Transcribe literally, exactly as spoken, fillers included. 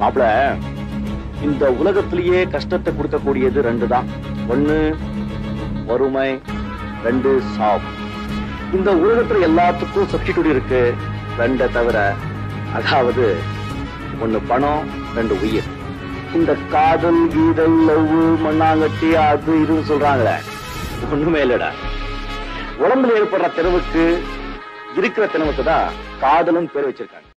மாப்பிள, இந்த உலகத்திலேயே கஷ்டத்தை கொடுக்கக்கூடியது ரெண்டு தான். ஒண்ணு வறுமை, ரெண்டு சாவு. இந்த உலகத்துல எல்லாத்துக்கும் சப்ஸ்டிடியூட் இருக்கு, ரெண்ட தவிர. அதாவது ஒண்ணு பணம், ரெண்டு உயிர். இந்த காதல், கீதல், லவ், மண்ணாங்கட்டி அது இதுன்னு சொல்றாங்களே, ஒண்ணுமே இல்லடா. உடம்புல ஏற்படுற திறவுக்கு இருக்கிற திறவுக்கு தான் காதலும் பேர் வச்சிருக்காங்க.